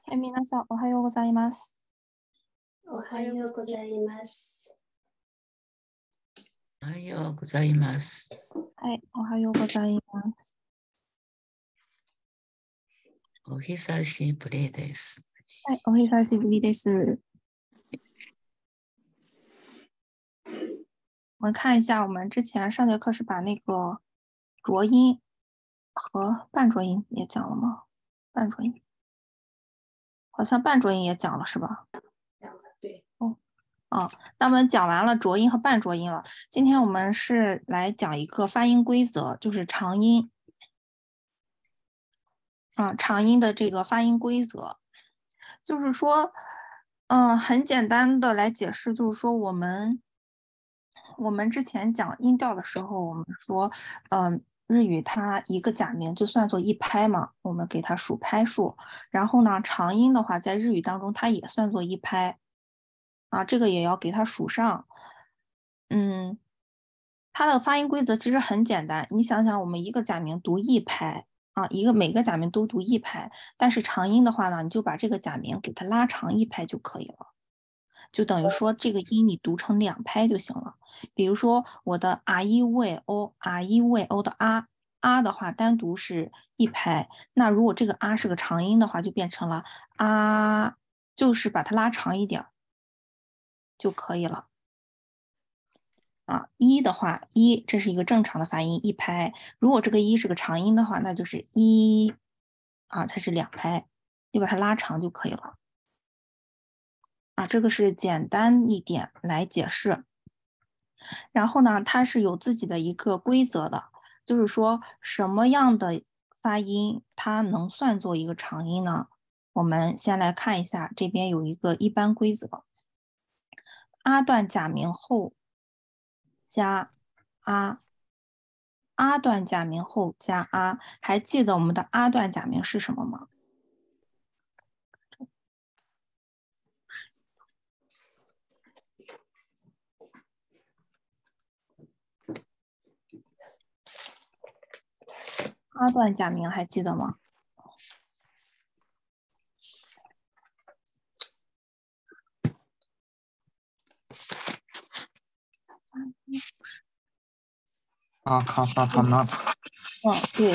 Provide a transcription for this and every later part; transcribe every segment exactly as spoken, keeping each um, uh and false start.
はい、皆さん、おはようございます。 おはようございます。 おはようございます。 はい、おはようございます。 お久しぶりです。 はい、お久しぶりです。我们看一下，我们之前上节课是把那个浊音和半浊音也讲了吗？半浊音，好像半浊音也讲了，是吧？ 讲了，对。 哦，哦，那我们讲完了浊音和半浊音了。今天我们是来讲一个发音规则，就是长音。啊，长音的这个发音规则，就是说，嗯、呃，很简单的来解释，就是说我们我们之前讲音调的时候，我们说，嗯、呃，日语它一个假名就算作一拍嘛，我们给它数拍数。然后呢，长音的话，在日语当中它也算作一拍，啊，这个也要给它数上。嗯，它的发音规则其实很简单，你想想，我们一个假名读一拍。啊，一个每个假名都读一拍，但是长音的话呢，你就把这个假名给它拉长一拍就可以了，就等于说这个音你读成两拍就行了。比如说我的 r 一 v o r 一 v o 的 r r 的话单独是一拍，那如果这个 r 是个长音的话，就变成了 r， 就是把它拉长一点就可以了。啊，一的话，一这是一个正常的发音，一拍。如果这个一是个长音的话，那就是一，啊，它是两拍，就把它拉长就可以了。啊，这个是简单一点来解释。然后呢，它是有自己的一个规则的，就是说什么样的发音它能算作一个长音呢？我们先来看一下，这边有一个一般规则。a 段假名后加 a。a 段假名后加 a， 还记得我们的 a 段假名是什么吗？a 段假名还记得吗？ 啊，卡萨塔纳。 嗯，对。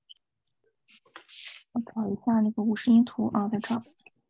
我找一下那个五十音图啊，在这儿。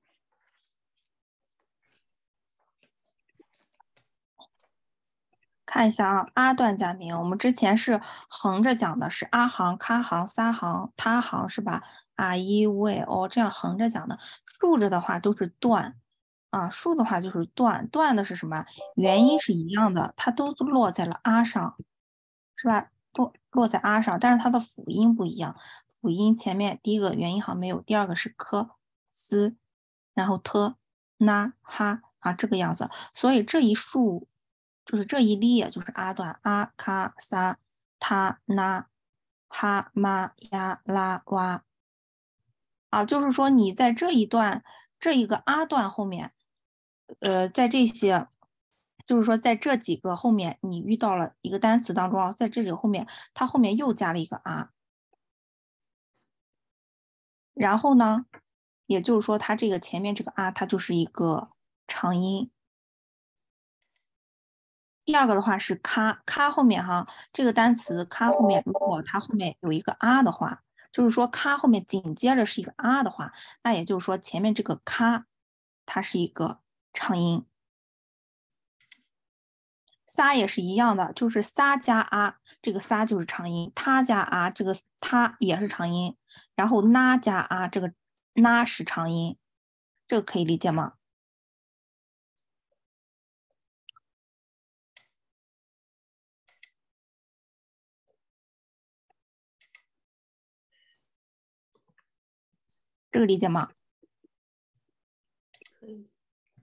看一下啊 ，a 段假名，我们之前是横着讲的，是 a 行、卡行、撒行、他行，是吧 ？a i v o 这样横着讲的，竖着的话都是断啊，竖的话就是断，断的是什么？元音是一样的，它都落在了 a 上，是吧？都落在 a 上，但是它的辅音不一样，辅音前面第一个元音行没有，第二个是科、斯，然后特、那、哈啊这个样子，所以这一竖。就是这一列就是 a 段 a 卡撒他那哈嘛呀拉哇啊，就是说你在这一段这一个 a 段后面，呃，在这些，就是说在这几个后面，你遇到了一个单词当中啊，在这里后面，它后面又加了一个 a， 然后呢，也就是说它这个前面这个 a 它就是一个长音。第二个的话是咔咔后面哈，这个单词咔后面，如果它后面有一个啊的话，就是说咔后面紧接着是一个啊的话，那也就是说前面这个咔它是一个长音。撒也是一样的，就是撒加啊，这个撒就是长音，他加啊，这个他也是长音，然后那加啊，这个那是长音，这个可以理解吗？这个理解吗？ 可以。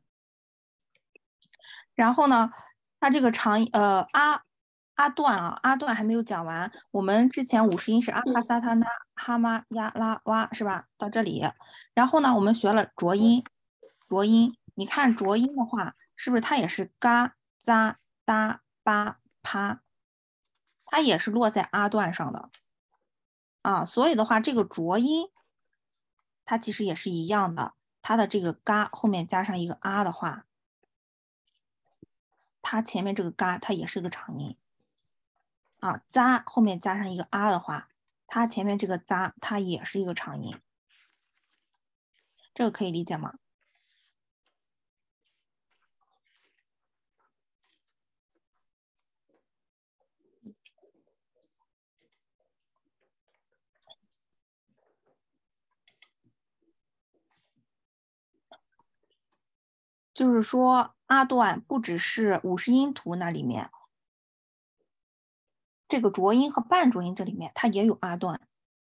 然后呢，它这个长呃阿阿段啊，阿段还没有讲完。我们之前五十音是阿卡萨他那哈嘛呀拉哇是吧？到这里，然后呢，我们学了浊音，浊音，你看浊音的话，是不是它也是嘎扎哒巴啪，它也是落在阿段上的啊？所以的话，这个浊音它其实也是一样的。 它的这个嘎后面加上一个啊的话，它前面这个嘎它也是个长音啊。扎后面加上一个啊的话，它前面这个扎它也是一个长音，这个可以理解吗？就是说啊段不只是五十音图那里面，这个浊音和半浊音这里面它也有啊段。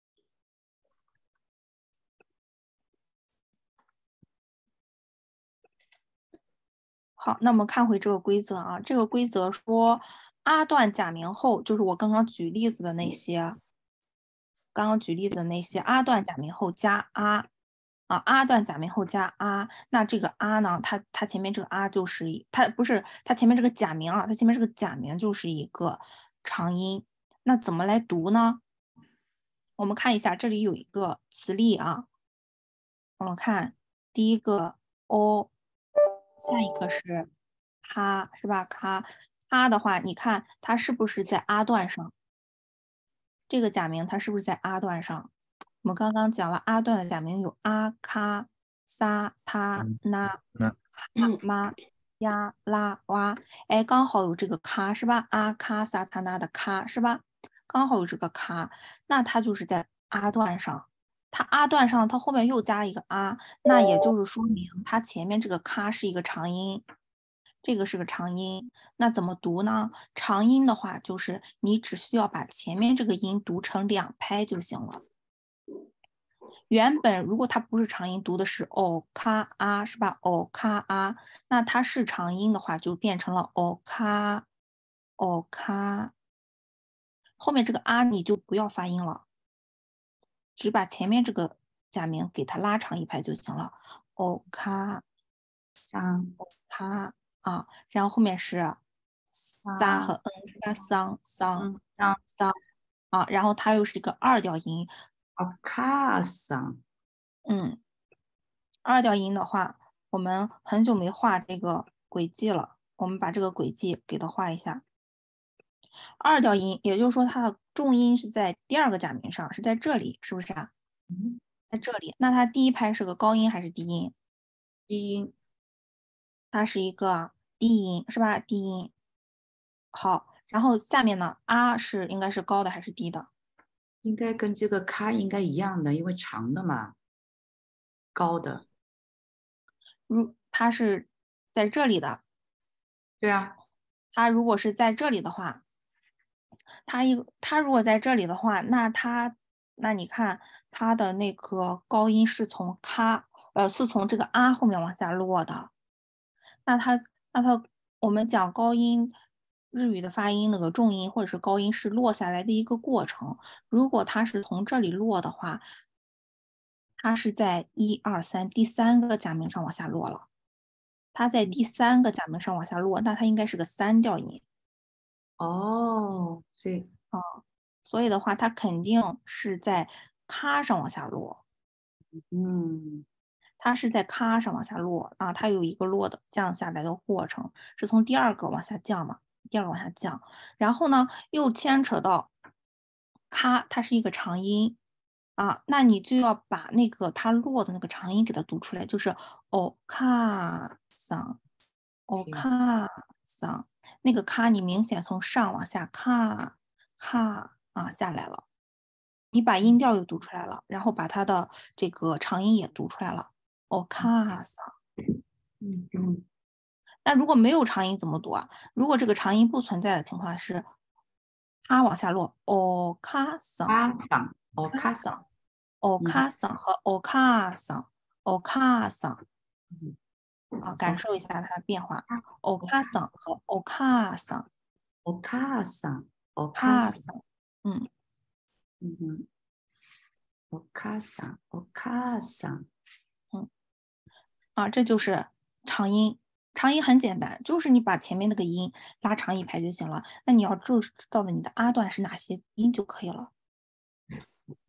好，那我们看回这个规则啊，这个规则说啊段假名后，就是我刚刚举例子的那些，刚刚举例子的那些啊段假名后加啊啊啊段假名后加啊，那这个啊呢，它它前面这个啊就是一它不是它前面这个假名啊，它前面这个假名就是一个长音，那怎么来读呢？我们看一下，这里有一个词例啊，我们看第一个 o， 下一个是咔，是吧？咔咔的话，你看它是不是在啊段上？这个假名它是不是在啊段上？我们刚刚讲了啊段的假名有啊、咔、撒、他、那、 那哈、妈、呀、拉、哇，哎，刚好有这个咔是吧？啊、咔、撒、他、那的咔是吧？刚好有这个咔，那它就是在啊段上。它啊段上，它后面又加了一个啊，那也就是说明它前面这个咔是一个长音，这个是个长音。那怎么读呢？长音的话，就是你只需要把前面这个音读成两拍就行了。原本如果它不是长音，读的是哦咔啊，是吧？哦咔啊，那它是长音的话，就变成了哦咔哦咔，后面这个啊你就不要发音了，只把前面这个假名给它拉长一拍就行了。哦咔桑咔啊，然后后面是撒和嗯，加桑桑嗯桑桑啊，然后它又是一个二调音， 哦卡桑嗯，二调音的话，我们很久没画这个轨迹了，我们把这个轨迹给它画一下。二调音，也就是说它的重音是在第二个假名上，是在这里，是不是啊？ 嗯在这里，那它第一拍是个高音还是低音？ 低音它是一个低音，是吧？低音。好，然后下面呢，啊是应该是高的还是低的？ 应该跟这个卡应该一样的，因为长的嘛，高的。 如它是在这里的， 对啊， 它如果是在这里的话，它一它如果在这里的话，那它那你看它的那个高音是从咔呃是从这个啊后面往下落的，那它那它我们讲高音日语的发音那个重音或者是高音是落下来的一个过程，如果它是从这里落的话，它是在一二三第三个假名上往下落了，它在第三个假名上往下落，那它应该是个三调音。 哦，所以所以的话，它肯定是在咔上往下落， 嗯它是在咔上往下落啊，它有一个落的降下来的过程，是从第二个往下降嘛，第二个往下降，然后呢又牵扯到咔，它是一个长音啊，那你就要把那个它落的那个长音给它读出来，就是哦咔桑，哦咔桑，那个咔你明显从上往下咔咔啊下来了。你把音调又读出来了，然后把它的这个长音也读出来了。哦，卡桑。 嗯嗯那如果没有长音怎么读啊？如果这个长音不存在的情况是，它往下落。哦，卡桑， 卡桑哦卡卡桑桑，哦，卡桑和哦卡桑，哦卡桑嗯啊，感受一下它的变化。哦卡桑和哦卡桑， 哦卡桑哦卡桑卡桑，嗯嗯哼哦卡桑哦卡桑嗯。啊，这就是长音。长音很简单，就是你把前面那个音拉长一拍就行了。那你要知知道的你的啊段是哪些音就可以了。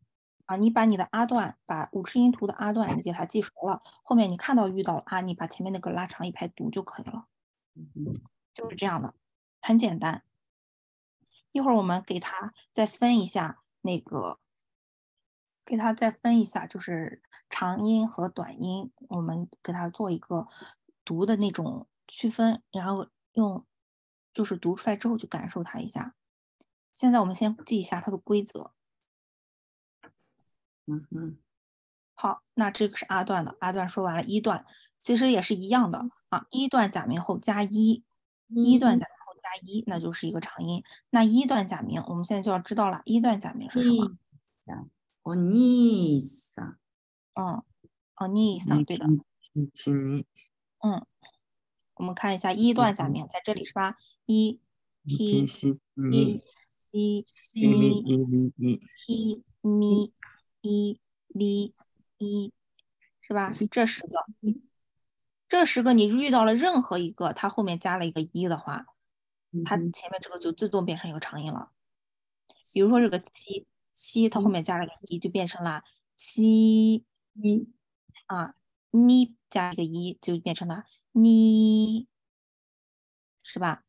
啊，你把你的啊段，把五次音图的啊段你给它记熟了，后面你看到遇到了啊，你把前面那个拉长一排读就可以了，就是这样的，很简单。一会儿我们给它再分一下那个，给它再分一下，就是长音和短音，我们给它做一个读的那种区分，然后用就是读出来之后去感受它一下。现在我们先记一下它的规则。 嗯哼， 好，那这个是啊段的，啊段说完了，一段其实也是一样的啊，一段假名后加一，一段假名后加一，那就是一个长音。那一段假名，我们现在就要知道了，一段假名是什么？ お兄さん。 嗯，哦，你桑，对的， 一七你嗯，我们看一下一段假名在这里是吧？一一 t 西一你西一咪咪一咪一 t 咪一哩一，是吧？这十个。这十个你遇到了任何一个，它后面加了一个一的话，它前面这个就自动变成一个长音了。比如说这个七七，它后面加了个一，就变成了七一啊，你加一个一就变成了你，是吧？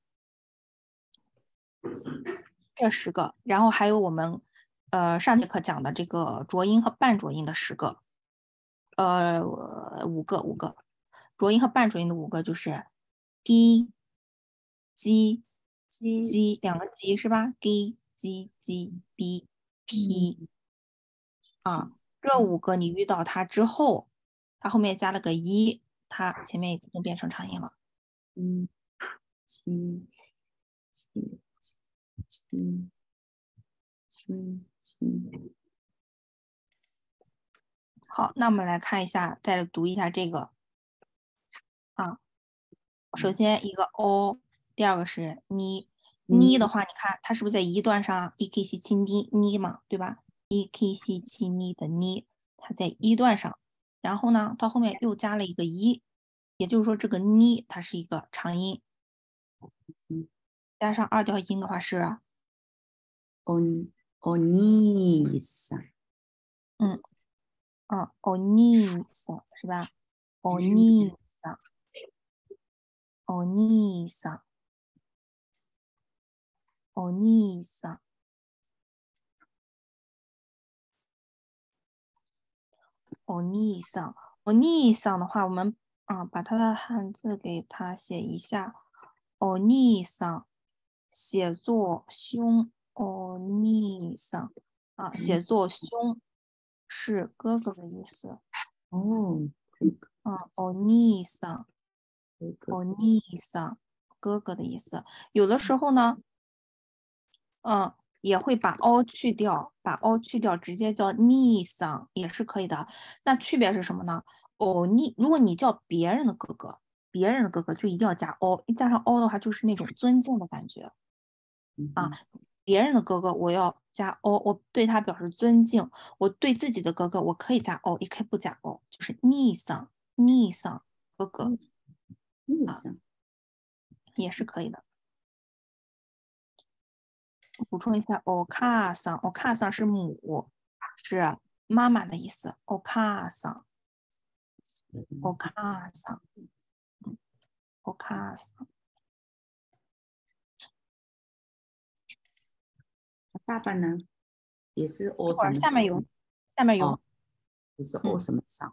这十个，然后还有我们呃上节课讲的这个浊音和半浊音的十个，呃五个五个，浊音和半浊音的五个就是 d、g、g 两个 g 是吧 ？g、g、g、b、p 啊，这五个你遇到它之后，它后面加了个一，它前面也自动变成长音了。 嗯，七七七七七。 好，那我们来看一下，再来读一下这个啊。首先一个 o， 第二个是你，你的话，你看它是不是在一段上 e k 西七你你嘛，对吧 ？e k 西七你的你，它在一段上，然后呢，到后面又加了一个一，也就是说这个你它是一个长音，加上二调音的话是， おお兄さん。 嗯嗯，お兄さん是吧？お兄さん，お兄さん，お兄さん。欧尼桑，欧尼桑的话，我们啊把它的汉字给它写一下。欧尼桑，写作胸。欧尼桑啊，写作胸是哥哥的意思。 哦， 啊，欧尼桑，欧尼桑，哥哥的意思。有的时候呢，嗯，也会把 o 去掉，把 o 去掉，直接叫逆桑也是可以的。那区别是什么呢？哦，你如果你叫别人的哥哥，别人的哥哥就一定要加 o，一加上 o 的话，就是那种尊敬的感觉啊。别人的哥哥我要加 o，我对他表示尊敬。我对自己的哥哥，我可以加 o，也可以不加 o，就是逆桑，逆桑哥哥逆桑也是可以的。补充一下，お母さん，お母さん是母，是妈妈的意思。お母さん，お母さん，お母さん。 爸爸呢？也是一 o 会儿什么？ 下面有，下面有。 哦，也是 o 什么桑？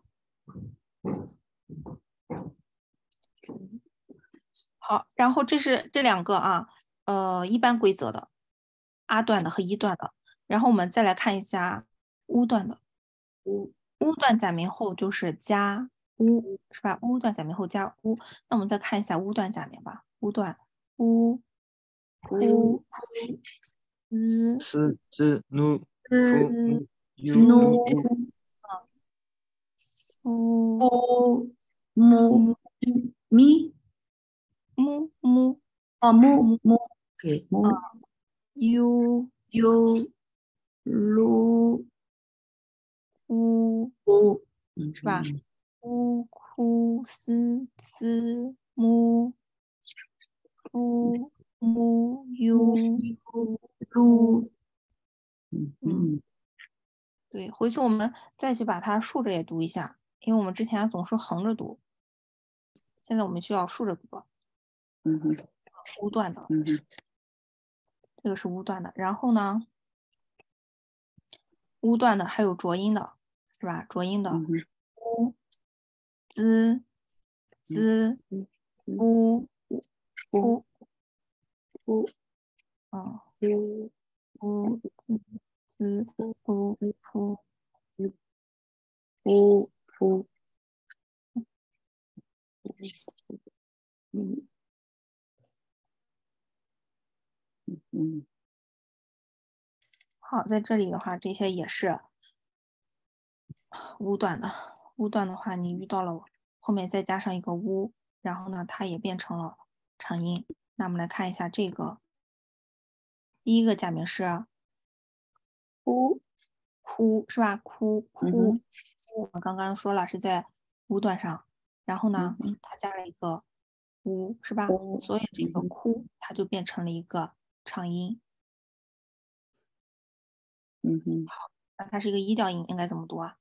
好，然后这是这两个啊，呃，一般规则的，a 段的和一段的。然后我们再来看一下 u 段的，u u 段假名后就是加 u 是吧？u 段假名后加 u。那我们再看一下 u 段假名吧，u 段 u u 是是努嗯哭有努有乌 o 木咪木木哦木木给木优有噜乌乌是吧？乌哭斯斯木夫木优噜嗯嗯对，回去我们再去把它竖着也读一下，因为我们之前总是横着读，现在我们需要竖着读， 嗯哼， 乌段的， 嗯哼， 这个是乌段的。然后呢，乌段的还有浊音的，是吧？浊音的嗯哼， 乌、滋、滋、 嗯嗯乌、 乌扑， 乌嗯， 乌乌、滋、滋、乌、扑。 乌乌嗯嗯嗯好，在这里的话，这些也是乌段的。乌段的话，你遇到了后面再加上一个乌，然后呢，它也变成了长音。那我们来看一下这个，第一个假名是乌哭，是吧？哭嗯哭， 哼我们刚刚说了是在乌段上，然后呢， 嗯哼它加了一个乌，是吧？ 乌所以这个嗯哼哭它就变成了一个长音。 嗯哼那它是一个一调音，应该怎么读啊？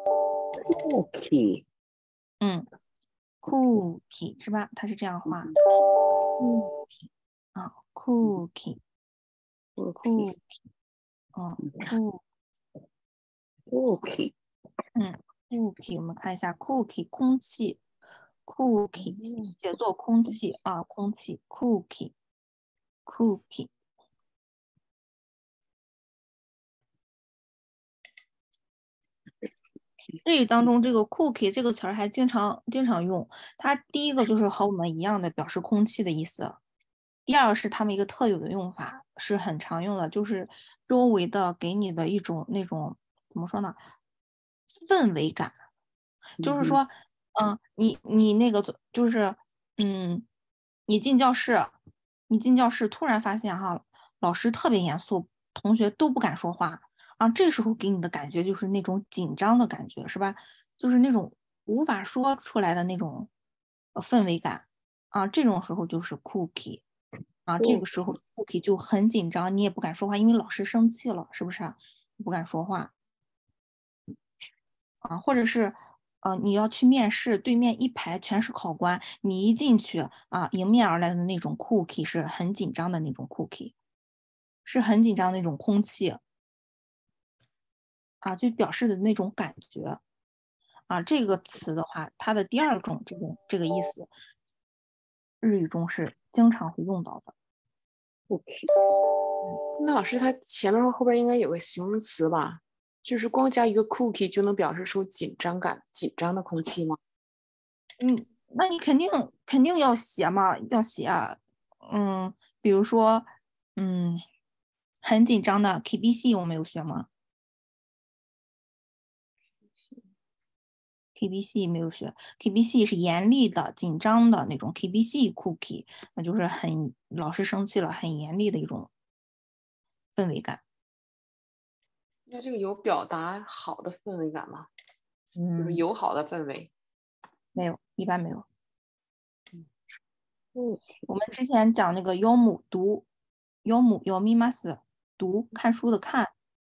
，OK， 嗯，cookie 是吧？它是这样画嗯 ，cookie 啊，cookie，cookie， OK 嗯，cool， OK， 嗯，cookie，我们看一下 cookie， 空气，cookie 嗯写作空气啊，空气，cookie，cookie。日语当中这个 cookie 这个词儿还经常经常用，它第一个就是和我们一样的表示空气的意思，第二个是他们一个特有的用法，是很常用的，就是周围的给你的一种那种怎么说呢，氛围感，就是说，嗯，你你那个就是，嗯，你进教室，你进教室突然发现哈，老师特别严肃，同学都不敢说话。啊，这时候给你的感觉就是那种紧张的感觉，是吧？就是那种无法说出来的那种呃氛围感啊，这种时候就是 cookie 啊，这个时候 cookie 就很紧张，你也不敢说话，因为老师生气了，是不是啊？你不敢说话啊，或者是呃你要去面试，对面一排全是考官，你一进去啊，迎面而来的那种 cookie 是很紧张的那种 cookie，是很紧张的那种空气。啊，就表示的那种感觉啊，这个词的话，它的第二种这种这个意思，日语中是经常会用到的。 OK，那老师他前面和后边应该有个形容词吧？就是光加一个 cookie 就能表示出紧张感、紧张的空气吗？ 嗯，那你肯定肯定要写嘛，要写啊。嗯，比如说，嗯，很紧张的 K B C 我们有学吗？K B C 没有学，K B C 是严厉的、紧张的那种 K B C cookie，那就是很老师生气了，很严厉的一种氛围感。 那这个有表达好的氛围感吗？就是嗯， 友好的氛围。 没有，一般没有。 嗯， 我们之前讲那个yomu母读，yomu 母 yomimas 读看书的看，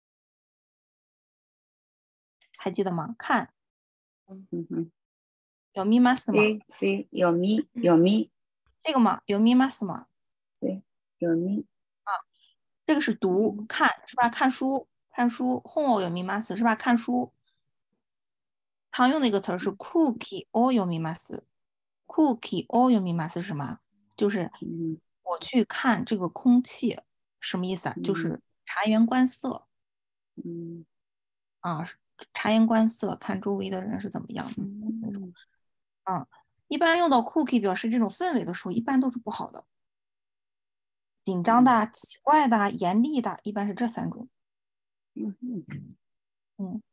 还记得吗？看嗯哼 yomimas 嘛， 对对，有咪有咪， 这个嘛 yomimas 嘛， 对有咪， 这个是读嗯看是吧？看书看书，hon yomimas 是吧？看书。常用的一个词儿是 cookie o yomimas，cookie o yomimas 是什么？就是嗯我去看这个空气，什么意思啊？就嗯是察言观色嗯啊，察言观色，看周围的人是怎么样的那种。 嗯啊，一般用到 cookie 表示这种氛围的时候，一般都是不好的，紧张的、奇怪的、严厉的，一般是这三种。 嗯嗯， 嗯，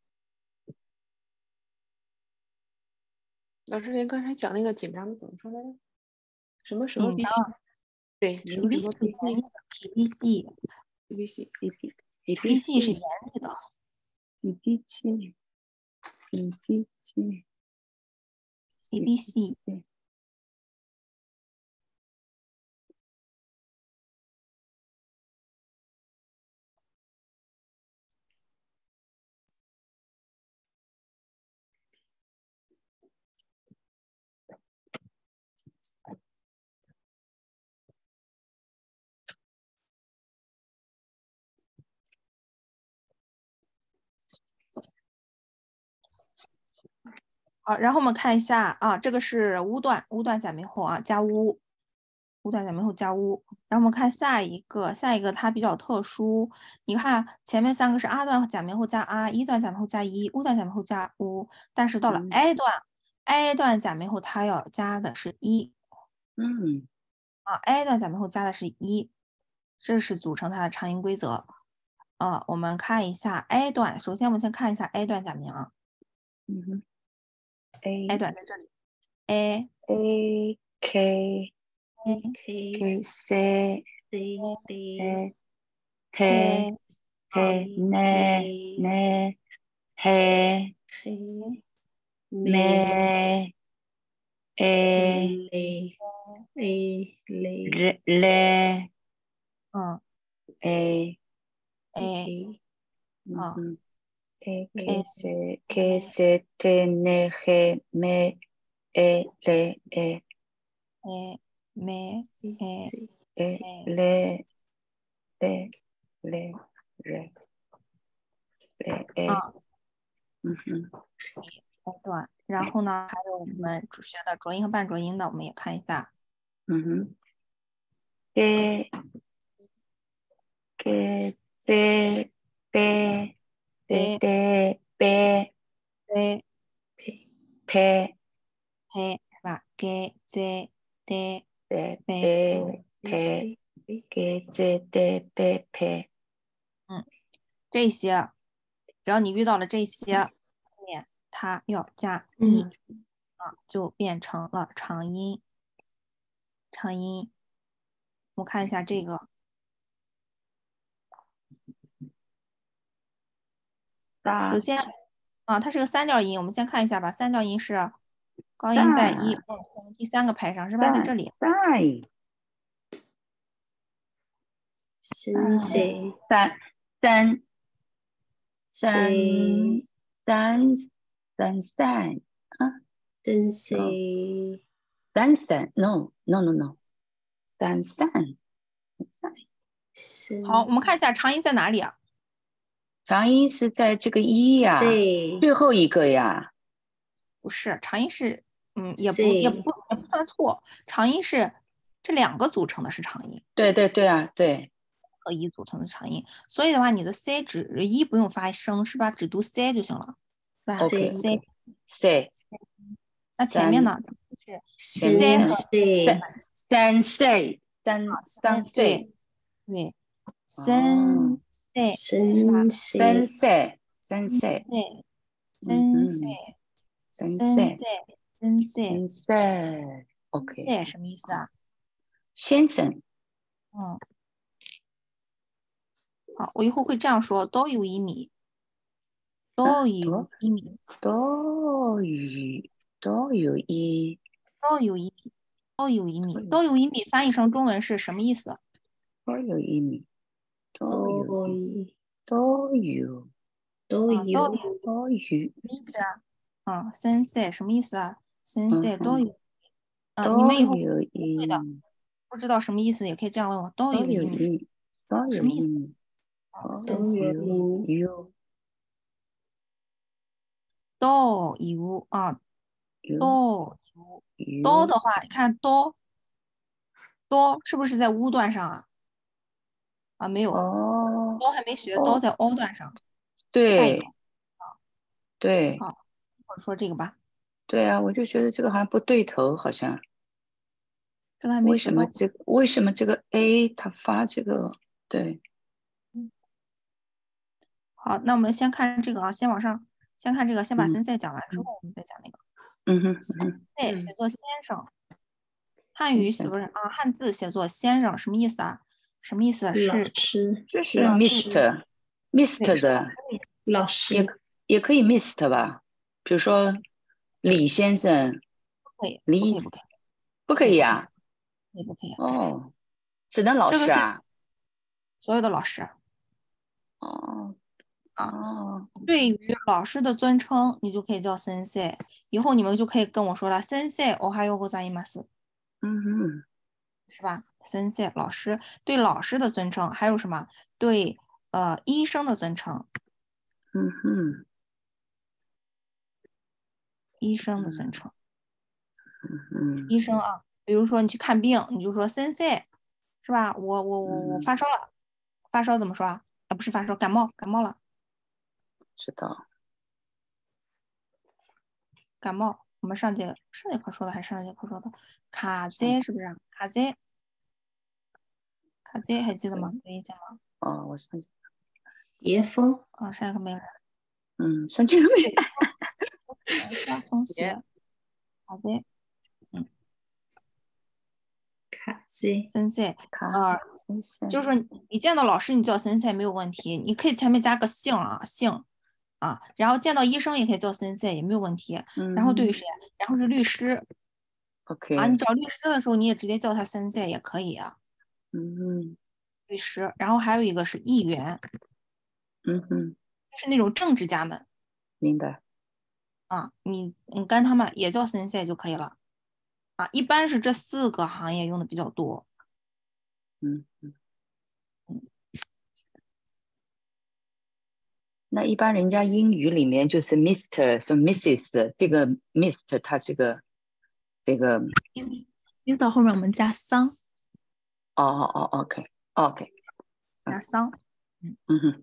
老师，您刚才讲那个紧张的怎么说来着？什么什么紧张鼻息？对，什么什 ，K B C 么是严厉的，K B C，K 鼻息？ 一比一 B 比 C 是七严厉的一比七一比七 ，K B C。 啊，然后我们看一下啊，这个是乌段，乌段假名后啊加乌，乌段假名后加乌。然后我们看下一个，下一个它比较特殊，你看前面三个是啊段假名后加啊，一段假名后加一，乌段假名后加乌，但是到了嗯 a 段、a 段假名后它要加的是一嗯啊 ，a 段假名后加的是一，这是组成它的长音规则。啊，我们看一下 a 段，首先我们先看一下 a 段假名啊嗯哼 ，a A 段在这里，a A K K K C C C T k T N N H K M A A A L R L 嗯 A a K 啊嗯 A A K C K C T N H M A L A a 没 C a C A L A L R L A 啊嗯哼 a 段，然后呢，还有我们主学的浊音和半浊音的，我们也看一下。 嗯哼 K K C P a T T P a P P a 是吧？g z d T p P P K C T P P 这些，只要你遇到了这些，后面它要加一嗯啊，就变成了长音。长音，我看一下这个，首大先啊，它是个三调音，我们先看一下吧。三调音是高音在一二三第三个拍上是吧？在这里。 三先生三三三先三三三啊先生三三 no no no no 三三三先好，我们看一下长音在哪里啊？ 长音是在这个一呀、 对最后一个呀。 不是，长音是，嗯，也不是也不也不算错，长音是这两个组成的是长音， 对对对啊，对和一组成的长音，所以的话，你的 c 只一不用发声是吧？只读 c 就行了，是吧 ，OK C c， C 那前面呢是先前面和生三 C 三三 C 对对，三 c 是吧？ 先三生 C 三 C 对， 嗯三 c 哼三三 C c 三 c 三 C OK c 什么意思啊？ 先生嗯，好，我以后会这样说，都有一米，都有一米， 都有都有一都有一米，都有一米，都有一米，翻译成中文是什么意思？ 都有一米都有都一都有啊，都都有有都有什么意思啊？啊，三 c 什么意思啊？三 c 嗯哼都有啊，你都们以后有不会的， 一不知道什么意思也可以这样问我，都都有一米， 有一都有什么意思？ 一米啊， 都三都 c 有有都有啊， 有都有都有的话，你看都都是不是在乌段上啊？啊，没有， 哦都还没学， 哦都在 o 段上，下一个对对好，或者说这个吧， 对啊，我就觉得这个好像不对头，好像这个还没为学到。 什么这个为什么这个 A 它发这个对好，那我们先看这个啊，先往上，先看这个，先把嗯 sensei 讲完之后，我们再讲那个。 嗯哼嗯哼 sensei 写作先生，汉语写作人啊，汉字写作先生，什么意思啊？什么意思？ 老是师就是老 Mister 对， Mister 是老的师的意思老也师也可以 Mister 吧，比如说李先生不可以，不李可以，不可以， 不可以呀、 不可以，不可以。 哦，只能老这个是师啊所有的老师哦啊， 哦对于老师的尊称，你就可以叫 sensei。以后你们就可以跟我说了，sensei，おはようございます， 嗯哼是吧？sensei 老师对老师的尊称，还有什么？对呃医生的尊称。 嗯哼医生的尊称。 嗯医生啊，比如说你去看病，你就说先生，是吧？我我我我发烧了，发烧怎么说啊？啊，不是发烧，感冒感冒了， 知道。 感冒。我们上节上节课说的还是上节课说的？卡在是不是？卡在卡在还记得吗？有印象吗？ 哦，我上节邪风， 啊，上节课没来。 嗯上节课没来。 是吧？松懈。卡在，嗯， 卡在， 先生。 卡呃， 先生。 就是说你见到老师你叫先生没有问题，你可以前面加个姓啊姓啊，然后见到医生也可以叫先生也没有问题。然后对于谁？然后是律师 OK。 啊，你找律师的时候你也直接叫他先生也可以啊。 嗯律师，然后还有一个是议员， 嗯哼， 是那种政治家们明白。 啊，你你跟他们也叫先生就可以了啊。一般是这四个行业用的比较多。 嗯嗯。那一般人家英语里面就是 Mister 和 Missus 这个 Mister 它这个这个 Mister 后面我们加桑。 哦哦哦 OK OK 加桑。 嗯哼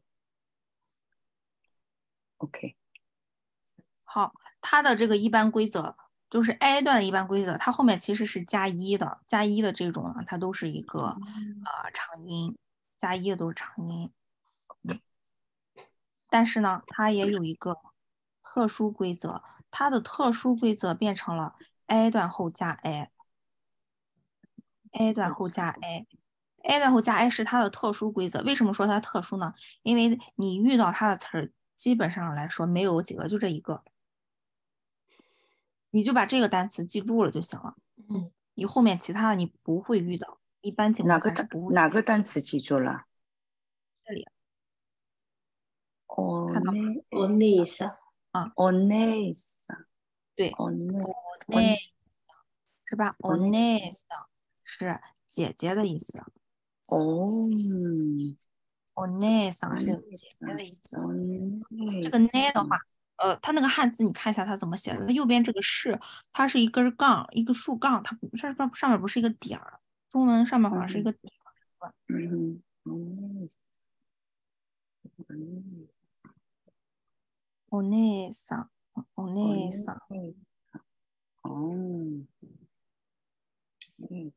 OK。 好，它的这个一般规则就是 A 段的一般规则，它后面其实是加一的，加一的这种呢，它都是一个呃长音，加一的都是长音。但是呢，它也有一个特殊规则，它的特殊规则变成了 A 段后加 A，A 段后加 A，A 段后加 A 是它的特殊规则。为什么说它特殊呢？因为你遇到它的词儿，基本上来说没有几个，就这一个。你就把这个单词记住了就行了。 嗯， 你后面其他的你不会遇到，一般情哪个单况下是不会。 哪个单词记住了？ 这里哦看到吗？ 那我那一下， 哦那啥对哦那 ，one 是吧哦 ？one 那是姐姐的意思哦 ，one 是姐姐的意思。 哦这个 ne 的话，呃，它那个汉字你看一下它怎么写的。右边这个是，它是一根杠，一个竖杠，它不上上上面不是一个点儿。中文上面好像是一个点儿。 嗯嗯 one 桑，one 桑。 哦嗯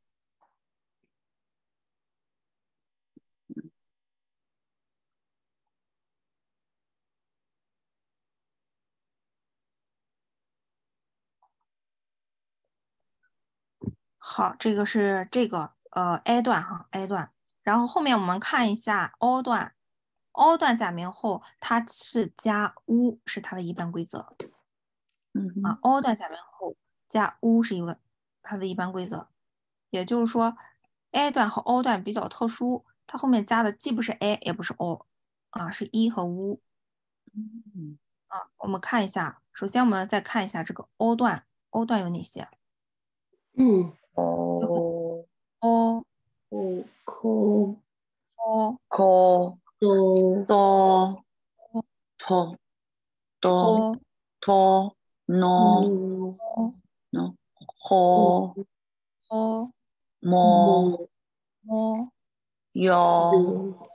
好，这个是这个呃 A 段哈 A 段，然后后面我们看一下 O 段，O 段假名后它是加 u 是它的一般规则嗯哼啊，O 段假名后加 u 是一个它的一般规则，也就是说 A 段和 O 段比较特殊，它后面加的既不是 A 也不是 O 啊，是 i 和 u 嗯啊。我们看一下，首先我们再看一下这个 O 段，O 段有哪些嗯， 哦 ？O 我扣 O 科都多托多 O 托 no 努 O no ho O mo O yo 有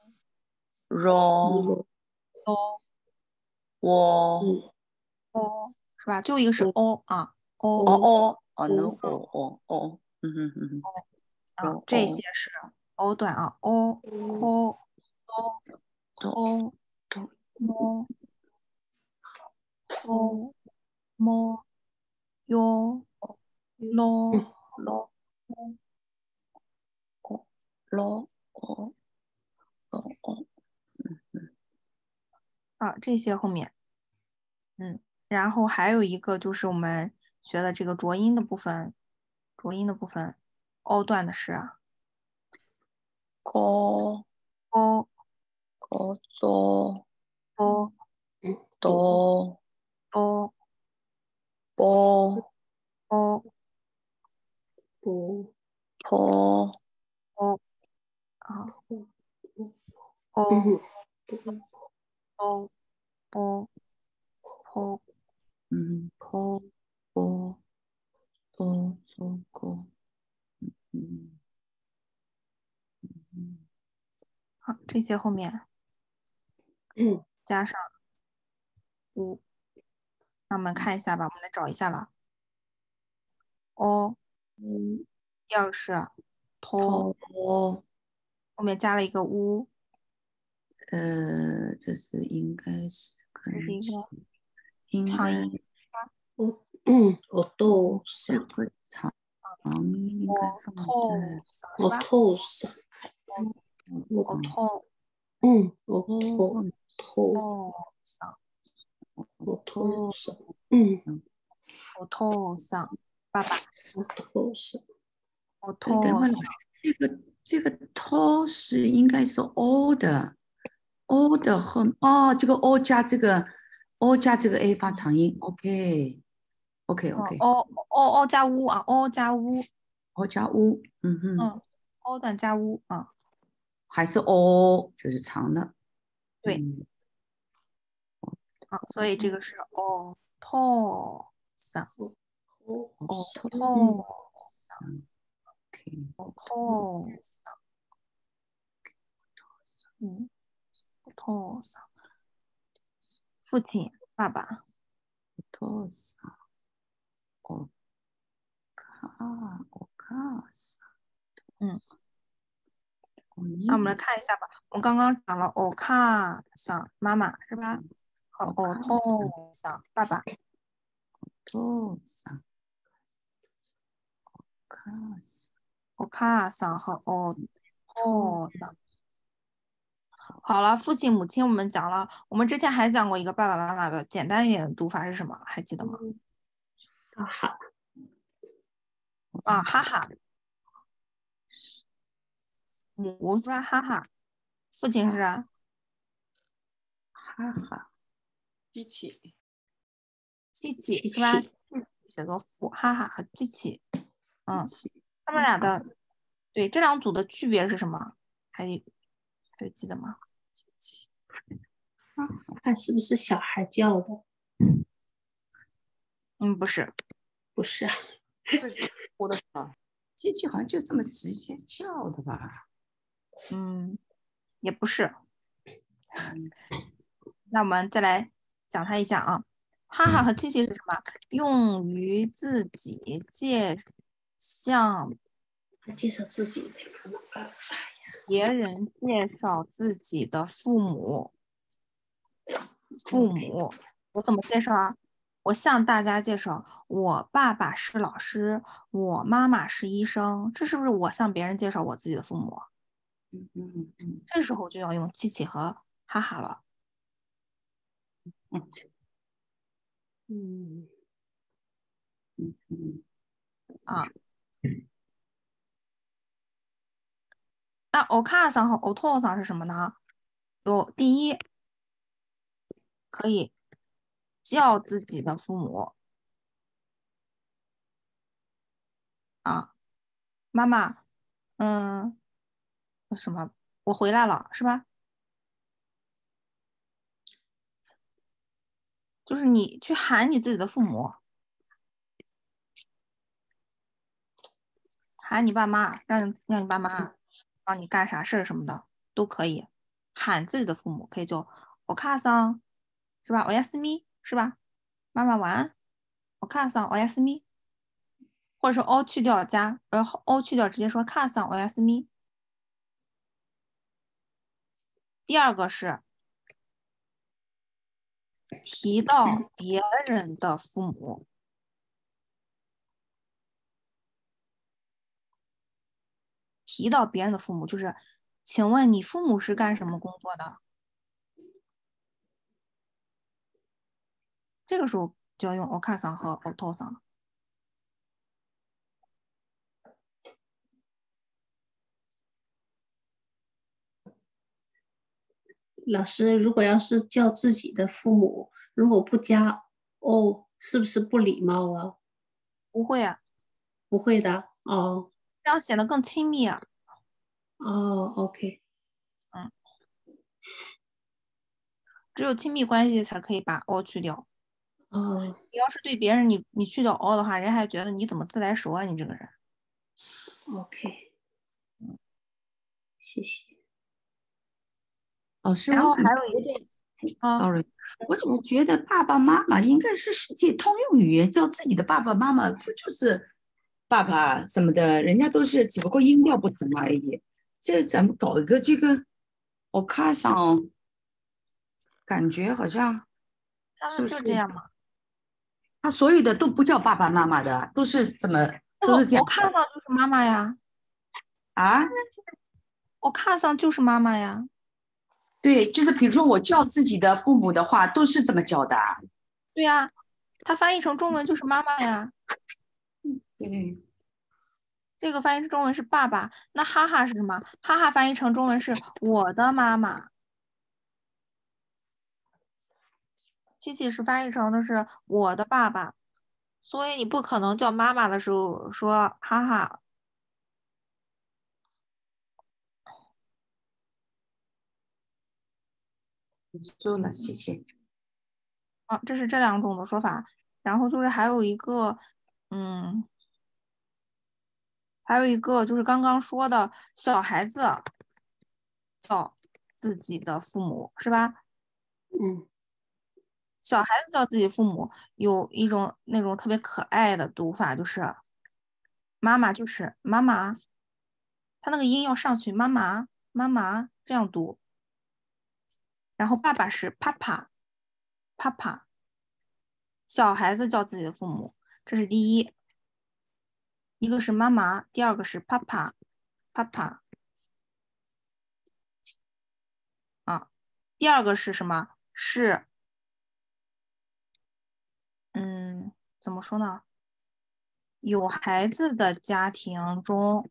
ro 有 O wo O 是吧？最后一个是 O 啊哦 O 哦哦 no 哦哦哦嗯哼嗯哼啊， ro 这 o 些是 O 段啊 O Ko So 都 To 都 Mo To Mo Yo Lo 咯哦咯哦哦哦啊，这些后面嗯，然后还有一个就是我们学的这个浊音的部分，浊音的部分 O 段的是啊 ko O ko so O 多 O 波 O 不 po O 啊 O 嗯 O O O 嗯，ko o to zo go， 嗯嗯好，这些后面嗯加上乌，那我们看一下吧，我们来找一下了。o 嗯， 第二个是 to， 头后面加了一个乌， 呃，这是应该是这是一跟个应该长音。 我嗯我豆这上个长音应该 o 放 to 在上是我吧头上我 ？o to 嗯我哦头头 to 上我头上嗯 o to 上爸爸我头上 o 对，等 to 会儿上这个这个 to 是应该是 o 的 o 的后哦，这个 o 加这个 o 加这个 a 发长音，OK OK 嗯 OK， o o o 加乌啊 o 加乌 o 加 u， 嗯哼， 嗯 o 段加乌啊还是 o 就是长的， 对嗯啊，所以这个是 o to 上头 o 上 to OK， o to 上嗯 o to 上父亲爸爸多少？おかお母さん。 嗯。 お那我们来兄看一下吧。我们刚刚讲了 o 卡桑妈妈是吧？和 o お母 to 桑爸爸。 父さん、お母さん。 o 卡桑和 o to 桑。好了，父亲、母亲我们讲了，我们之前还讲过一个爸爸妈妈的简单一点的读法是什么？还记得吗？ 啊哈啊，哈哈。母是吧？哈哈。父亲是啊， 哈哈， 机器机器机是吧？ 器写作父，哈哈和机器。嗯， 机器他们俩的对这两组的区别是什么？还还记得吗？ 看是不是小孩叫的？ 嗯，不是， 不是啊， 自己哭的时候， 机器好像就这么直接叫的吧？ 嗯，也不是。那我们再来讲它一下啊，哈哈和机器是什么？用于自己介向介绍自己的。 别人介绍自己的父母。父母，我怎么介绍啊？我向大家介绍，我爸爸是老师，我妈妈是医生，这是不是我向别人介绍我自己的父母？ 嗯嗯嗯这时候就要用机器和哈哈了。 嗯嗯嗯， 啊，那 o 卡桑和 o 托桑是什么呢？有第一，可以叫自己的父母啊，妈妈，嗯，什么？我回来了，是吧？就是你去喊你自己的父母，喊你爸妈，让让你爸妈帮你干啥事儿什么的都可以，喊自己的父母可以就お母さん，是吧？おやすみ，是吧？妈妈晚安，お母さんおやすみ，或者说 o 去掉加，然后 o 去掉直接说母さんおやすみ。第二个是提到别人的父母，提到别人的父母就是，请问你父母是干什么工作的？这个时候就要用お母さん和お父さん。 老师，如果要是叫自己的父母，如果不加哦，是不是不礼貌啊？ 不会啊， 不会的哦这样显得更亲密啊。 哦，OK， 嗯，只有亲密关系才可以把 o 去掉。 哦你要是对别人你你去掉 o 的话，人还觉得你怎么自来熟啊？你这个人。 ，OK，谢谢。 老师， 然后我怎么还有一觉得啊， ，sorry，我怎么觉得爸爸妈妈应该是世界通用语言，叫自己的爸爸妈妈不就是爸爸什么的，人家都是只不过音调不同而已。这咱们搞一个这个，我看上感觉好像他们是不是就这样嘛。 他所有的都不叫爸爸妈妈的，都是怎么都是这样我看上就是妈妈呀， 啊？ 我看上就是妈妈呀。 对，就是比如说我叫自己的父母的话，都是这么叫的啊。 对呀，它翻译成中文就是妈妈呀。 对， 这个翻译成中文是爸爸，那哈哈是什么？哈哈翻译成中文是我的妈妈。七七是翻译成的是我的爸爸，所以你不可能叫妈妈的时候说哈哈。 说了，谢谢。 啊，这是这两种的说法。然后就是还有一个，嗯，还有一个就是刚刚说的小孩子叫自己的父母是吧？ 嗯小孩子叫自己父母有一种那种特别可爱的读法，就是妈妈就是妈妈，他那个音要上去，妈妈妈妈这样读。然后爸爸是 papa papa，小孩子叫自己的父母，这是第一。一个是妈妈，第二个是 papa papa 啊，第二个是什么？是嗯，怎么说呢？有孩子的家庭中，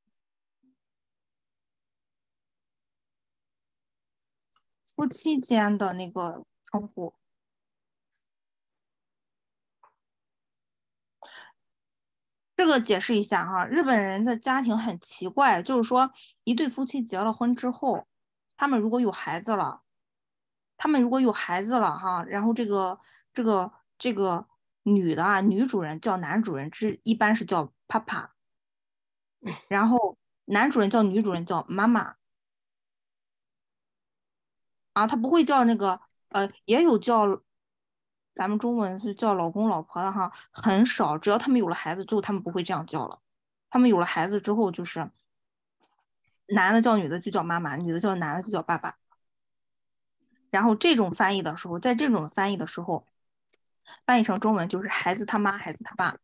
夫妻间的那个称呼。这个解释一下哈，日本人的家庭很奇怪，就是说一对夫妻结了婚之后，他们如果有孩子了，他们如果有孩子了哈，然后这个这个这个女的啊，女主人叫男主人，这一般是叫 papa，然后男主人叫女主人叫妈妈啊，他不会叫那个呃，也有叫咱们中文是叫老公老婆的哈，很少，只要他们有了孩子之后，他们不会这样叫了。他们有了孩子之后，就是男的叫女的就叫妈妈，女的叫男的就叫爸爸。然后这种翻译的时候，在这种翻译的时候，翻译成中文就是孩子他妈，孩子他爸。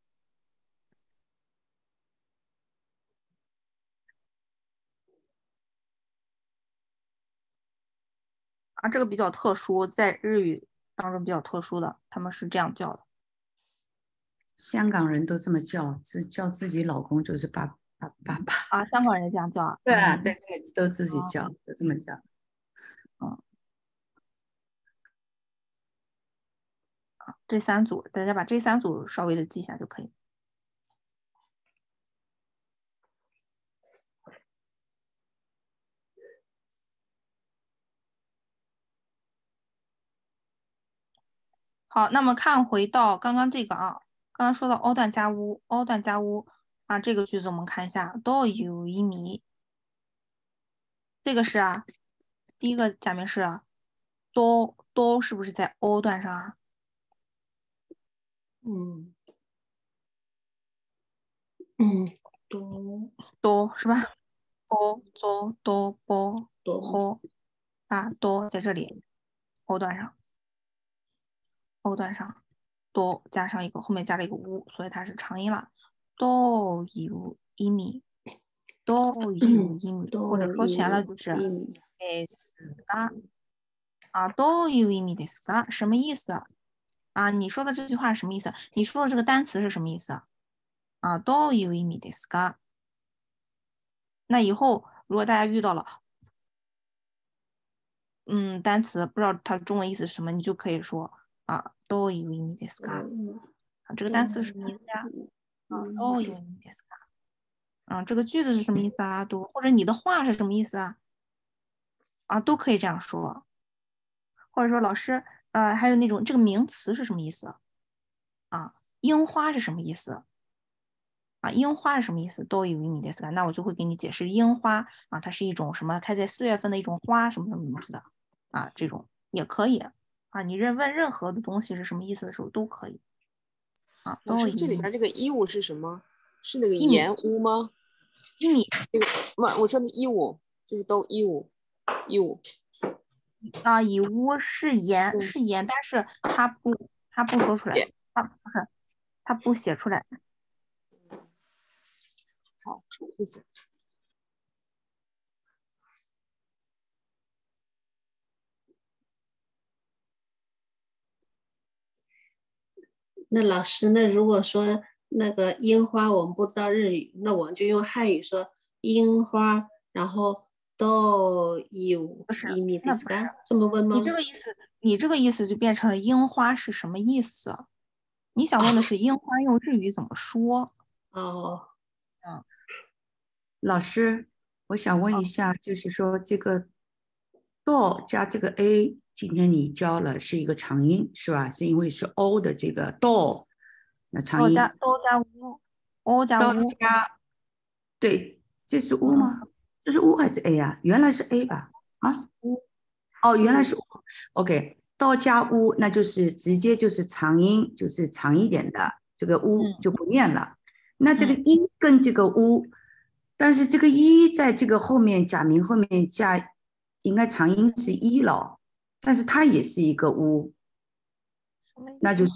啊，这个比较特殊，在日语当中比较特殊的，他们是这样叫的。 香港人都这么叫，自叫自己老公就是爸爸爸爸。 啊，香港人这样叫啊。 对啊， 嗯对，这么都自己叫，都这么叫。 嗯，这三组大家把这三组稍微的记一下就可以。好，那么看回到刚刚这个啊，刚刚说到 o 段加 u，o 段加 u 啊，这个句子我们看一下，都有一米，这个是啊，第一个假名是都都是不是在 o 段上啊？ 嗯嗯，多都是吧？o 走都波多吼啊，都在这里 o 段上 o 段上，都加上一个后面加了一个 u，所以它是长音了，都有一米。都有一米，或者说全了就是ですが啊，都有一米ですが，什么意思啊？你说的这句话什么意思？你说的这个单词是什么意思啊？都有一米ですが，那以后如果大家遇到了嗯单词不知道它的中文意思是什么，你就可以说啊，都有一米ですが啊，这个单词是什么意思呀？啊，都有一米ですが。啊，这个句子是什么意思啊？都或者你的话是什么意思啊？啊，都可以这样说，或者说老师， 呃，还有那种这个名词是什么意思啊？樱花是什么意思啊？樱花是什么意思？都有意味ですか？那我就会给你解释樱花啊，它是一种什么？开在四月份的一种花，什么什么东西的啊？这种也可以啊。你认问任何的东西是什么意思的时候都可以啊。 老师， 都有这里边这个衣物是什么？是那个一米盐污吗？ 一米那个不，我说的衣物就是都衣物，衣物。 啊，以污是盐对是盐，但是它不它不说出来， 盐它不是它不写出来。 好，谢谢。 那老师，那如果说那个樱花我们不知道日语，那我们就用汉语说樱花，然后都有不是一米那不是的干，这么问吗你？这个意思，你这个意思就变成了樱花是什么意思？你想问的是樱花用日语怎么说？ 哦， 嗯， 老师，我想问一下，就是说这个 do 加这个 a，今天你教了是一个长音是吧？是因为是 o 的这个 do，那长音都加都加乌，o 加 do 乌， 加，对，这是 u 嗯吗？这是 u 还是 a 啊？原来是 a 吧？啊，哦，原来是 u。OK，do 加 u，那就是直接就是长音，就是长一点的这个 u 嗯就不念了。那这个嗯一跟这个 u，但是这个一在这个后面假名后面加，应该长音是一了，但是它也是一个 u， 什么意思那就是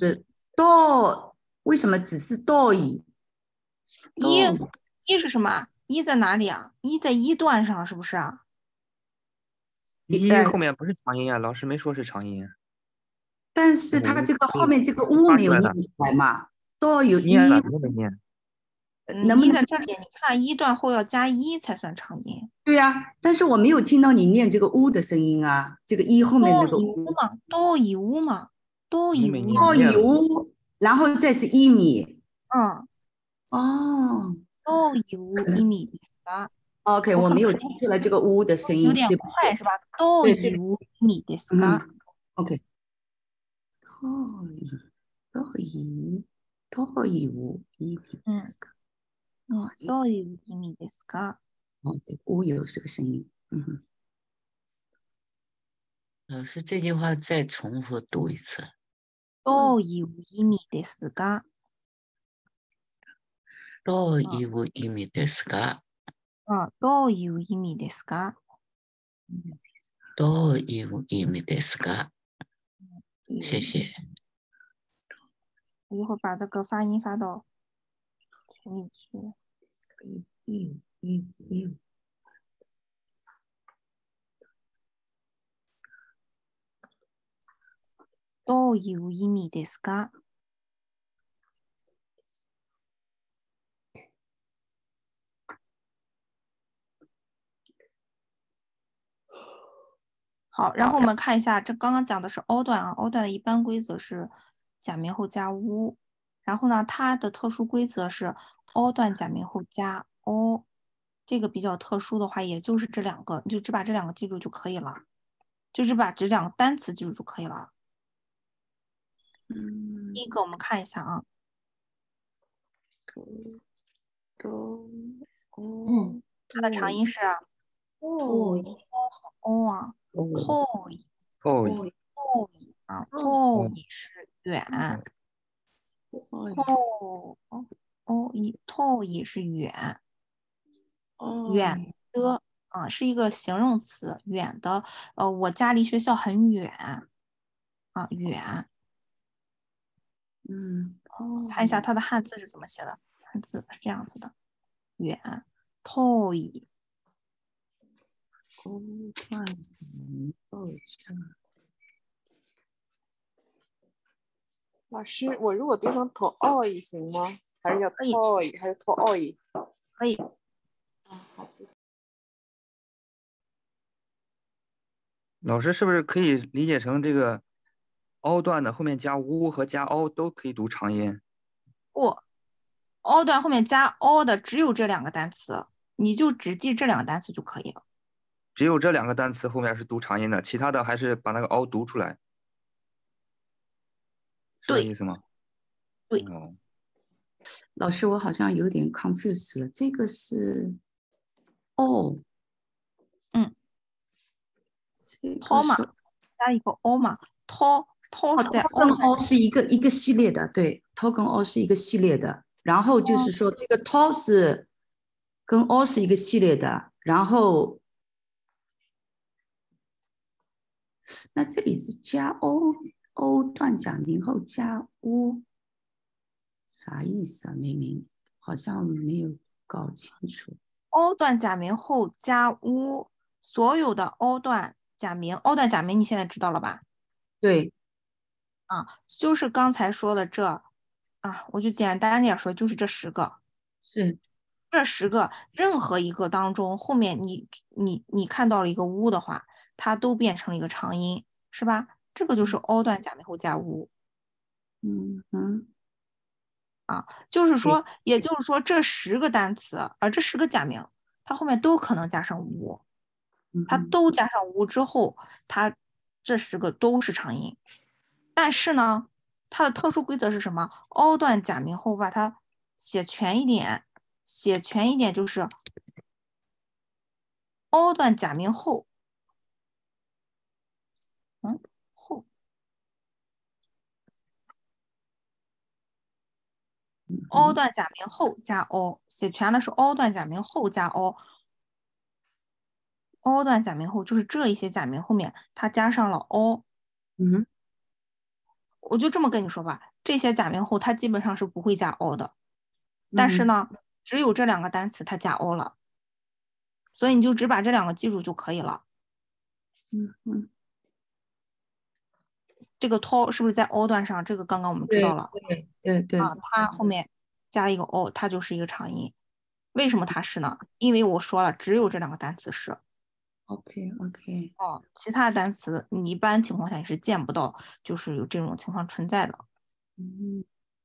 do，为什么只是 do 一？ 一 do 一是什么？一在哪里啊？一在一段上是不是啊？ 呃一后面不是长音啊，老师没说是长音。 但是那个乌它这个可以后面这个 u 没有发出来的， 念出来嘛，do 有念了一， 都没念。 嗯， 能不能？ 一在这里，你看一段后要加一才算长音。 对呀、但是我没有听到你念这个 u 的声音啊，这个一后面那个都以乌 u， 嘛，都以乌嘛，都以乌你没念， 哦， 念了。 以乌，然后再是一米， 嗯， 哦， 都以乌一米ですか？ OK， 我可能我没有听出来这个 u 的声音， 有点对不快是吧？都对？对对， 以乌一米です嗯か？ ，OK，多以多以多以乌一米嗯ですか？ 嗯，都以乌一米ですか？ 哦，对，乌有这个声音，嗯哼， 老师这句话再重复读一次。 都以乌一米ですか？ どういう意味ですか？ 嗯，都以乌一米ですか？ どういう意味ですか？谢谢。 我一会儿把这个发音发到群里去。 嗯嗯嗯嗯， どういう意味ですか？好，然后我们看一下，这刚刚讲的是 O 段啊，O 段的一般规则是假名后加 u， 然后呢，它的特殊规则是 O 段假名后加 o， 这个比较特殊的话，也就是这两个，你就只把这两个记住就可以了，就只把这两个单词记住就可以了。 嗯第一个我们看一下啊， 嗯， 它的长音是 o 和 o 啊哦， ，o 哦， o 啊哦 ，o 是远。 哦透哦一透也是远哦远的啊，是一个形容词，远的。呃，我家离学校很远啊，远。 嗯哦， 看一下它的汉字是怎么写的，汉字是这样子的，远透一哦，换嗯哦，这样老师，我如果读成 to o 也行吗？还是要可以 toy 还是 to o 一？ 可以。 啊，好，谢谢。 老师是不是可以理解成这个 o 段的后面加 u 和加 o 都可以读长音？ 不 o 段后面加 o 的只有这两个单词，你就只记这两个单词就可以了。 只有这两个单词后面是读长音的，其他的还是把那个 o 读出来。 是这对意思吗？ 对， 哦， 老师，我好像有点 confused 了，这个是哦， 嗯这个 ，tall 嘛， 是加一个 o 嘛，tall tall 哦是在 ，tall 跟 o 段 o 是一个一个系列的，对，tall 跟 o 是一个系列的。然后就是说，这个 tall 是跟 o 是一个系列的，然后那这里是加 o o 段假名后加 u，啥意思啊？明明好像没有搞清楚。 o 段假名后加 u， 所有的 o 段假名 o 段假名你现在知道了吧？ 对， 啊，就是刚才说的这啊，我就简单点说，就是这十个， 是这十个任何一个当中，后面你你你看到了一个 u 的话，它都变成了一个长音，是吧？这个就是 o 段假名后加 u。 嗯嗯， 就是说，也就是说，这十个单词，啊，这十个假名，它后面都可能加上无，它都加上无之后，它这十个都是长音。但是呢，它的特殊规则是什么 ？o 段假名后把它写全一点，写全一点就是 o 段假名后，嗯，后。o 段假名后加 o， 写全了是 o 段假名后加 o。o 段假名后就是这一些假名后面它加上了 o。 嗯， 我就这么跟你说吧，这些假名后它基本上是不会加 o 的，但是嗯呢，只有这两个单词它加 o 了，所以你就只把这两个记住就可以了。 嗯嗯， 这个 to 是不是在 o 段上？这个刚刚我们知道了对对对， 啊，它后面加了一个 o， 它就是一个长音。为什么它是呢？因为我说了，只有这两个单词是。 OK OK， 哦，其他的单词你一般情况下你是见不到，就是有这种情况存在的。 嗯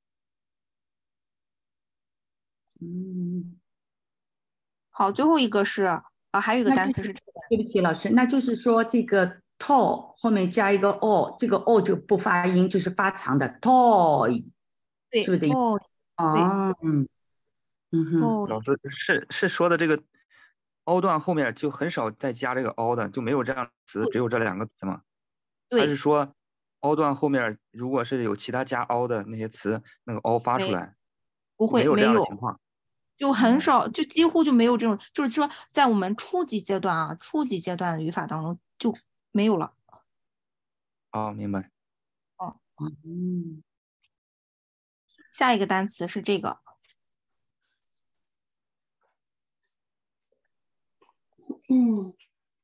嗯， 好，最后一个是啊、呃还有一个那就是单词是这个对不起老师，那就是说这个 tall 后面加一个 o，这个 o 就不发音，就是发长的 toy， 对是不是这意思？ 哦，对哦，嗯嗯哼， 哦， 老师是是说的这个 o 段后面就很少再加这个 o 的，就没有这样的词，只有这两个词吗？还是对， 说 o 段后面如果是有其他加 o 的那些词，那个 o 发出没来不就没有这会没有， 样的情况？ 就很哦少，就几乎就没有这种，就是说在我们初级阶段啊，初级阶段的语法当中就没有了。 哦，明白。 哦， 嗯下一个单词是这个， 嗯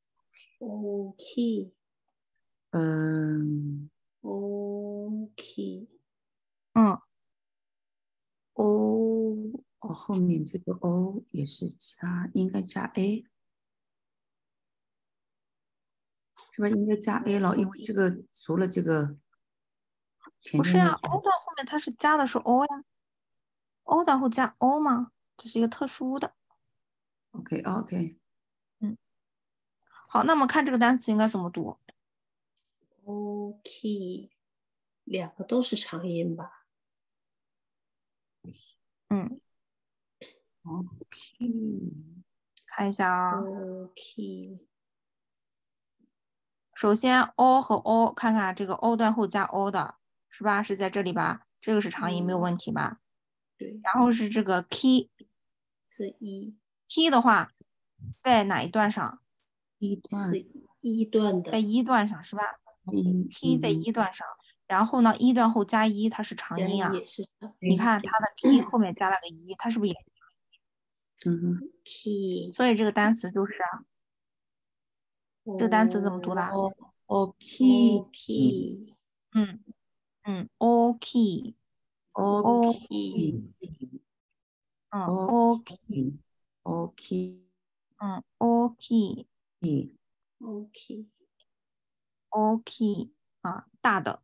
，OK 嗯 OK， 嗯， o 哦后面这个 o 也是加，应该加 a，是吧？应该加 a 了，因为这个除了这个前面那不是呀，o 段后面它是加的是 o 呀，o 段后加 o 吗？这是一个特殊的。 OK OK， 嗯，好，那么看这个单词应该怎么读？ OK，两个都是长音吧嗯， OK， 看一下啊， ？OK， 首先 o 和 o， 看看这个 o 段后加 o 的是吧？是在这里吧？这个是长音，没有问题吧？ 对， 然后是这个 key 是一 key 的话，在哪一段上？ 一段是一段的在一段上是吧一 ？key 在一段上，然后呢，一段后加一，它是长加音啊。 一也是长你音看它的 key 后面加了个一，它是不是也？ 嗯哼， ，key 所以这个单词就是啊，这个单词怎么读的？ 哦 OK OK 嗯嗯，o key， o OK 嗯 OK o key， OK 嗯 o key OK o key 啊，大的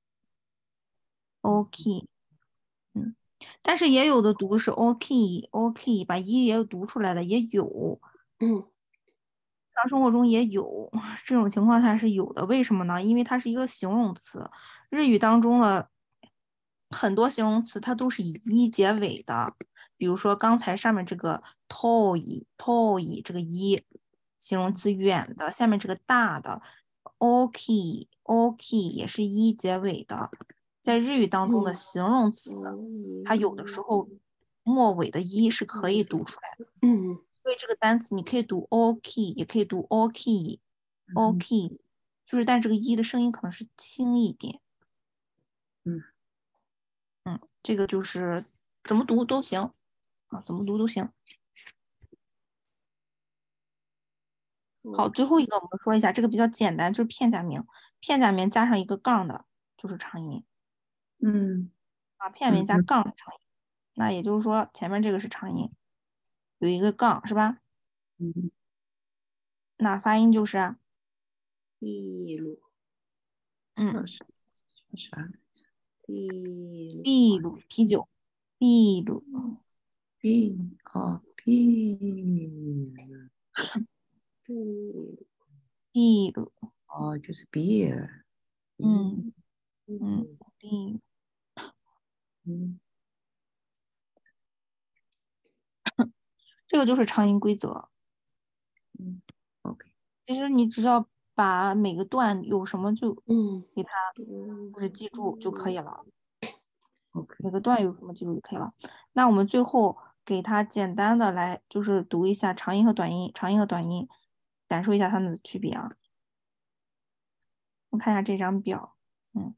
o key， 嗯，但是也有的读是 o key o key， 把一也有读出来的也有， 嗯日常生活中也有这种情况下是有的。为什么呢？因为它是一个形容词，日语当中的很多形容词它都是以一结尾的，比如说刚才上面这个 tall tall 这个一形容词远的，下面这个大的 ok ok 也是一结尾的。在日语当中的形容词，它有的时候末尾的一是可以读出来的。 嗯， 所以这个单词你可以读 ok 也可以读 ok ok，就是但这个一的声音可能是轻一点。 嗯嗯，这个就是怎么读都行啊，怎么读都行。好，最后一个我们说一下，这个比较简单，就是片假名，片假名加上一个杠的，就是长音嗯啊，片假名加嗯杠是长音，那也就是说前面这个是长音，有一个杠是吧？ 嗯， 那发音就是啊， 秘鲁， 嗯， 这是这是啥？ 秘鲁， 秘鲁啤酒，秘鲁， 秘哦秘秘鲁， 秘鲁， 哦就是 beer， 嗯嗯，秘鲁。 嗯这个就是长音规则。 嗯 OK 其实你只要把每个段有什么就嗯给它嗯或者记住就可以了。 OK 每个段有什么记住就可以了。那我们最后给它简单的来就是读一下长音和短音，长音和短音，感受一下它们的区别啊。我们看一下这张表，嗯，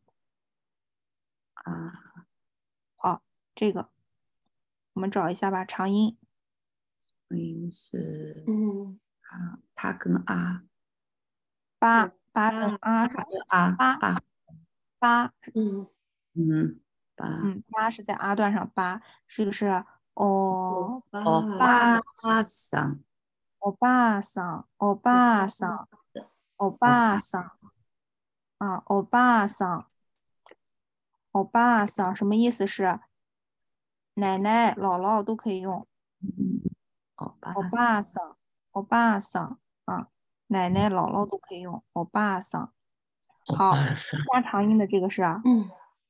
啊， 好，这个我们找一下吧，长音音是嗯， 啊，它跟啊八嗯八跟啊是它跟啊八八八， 嗯， 嗯八嗯，八是在啊段上，八这个是哦巴哦八巴桑欧巴桑，欧巴桑，欧哦巴桑啊，欧巴桑，欧巴桑什么意思是奶奶、姥姥都可以用。 嗯哦巴欧桑巴桑，欧巴桑啊，奶奶、姥姥都可以用。欧巴桑。 欧好， 巴桑， 加长音的这个是啊， 嗯，